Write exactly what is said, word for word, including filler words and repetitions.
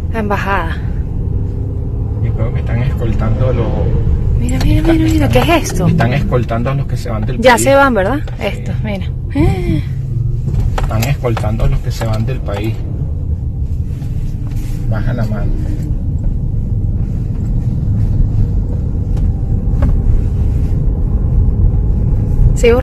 La embajada. Yo creo que están escoltando los... Mira, mira, mira, mira, ¿qué es esto? Están escoltando a los que se van del Ya país. se van, ¿verdad? Sí. Estos, mira. Están escoltando a los que se van del país. Baja la mano.